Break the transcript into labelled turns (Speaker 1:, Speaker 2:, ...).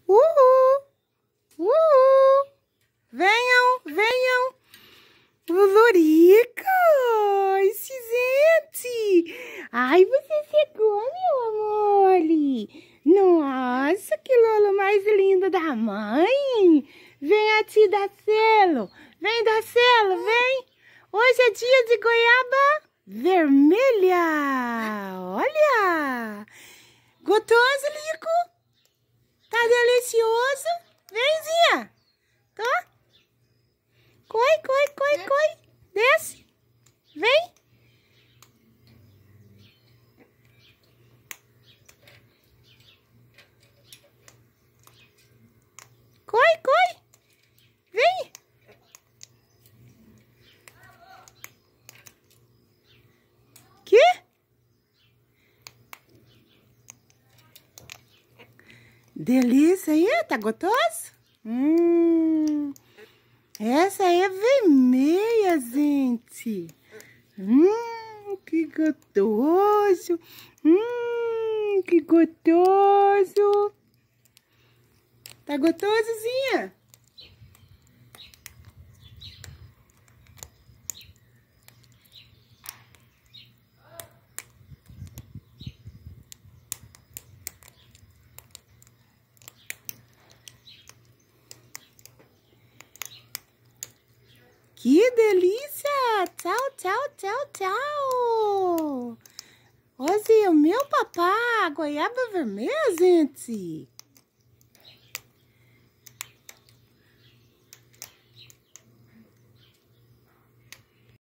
Speaker 1: Uhul! Uhul! Venham, venham! O loricos! Gente! Ai, você chegou, meu amor! Nossa, que lolo mais lindo da mãe! Vem te dar selo! Vem dar selo, vem! Hoje é dia de goiaba vermelha! Olha! Gostoso, Lico? Tá delicioso? Vem, Zinha! Tá? Coi, coi, coi, coi! Desce! Vem! Coi, coi! Vem! Que? Delícia aí, tá gostoso? Essa aí é vermelha, gente. Que gostoso. Que gostoso. Tá gostosozinha? Que delícia! Tchau, tchau, tchau, tchau! Hoje é o meu papá, goiaba vermelha, gente!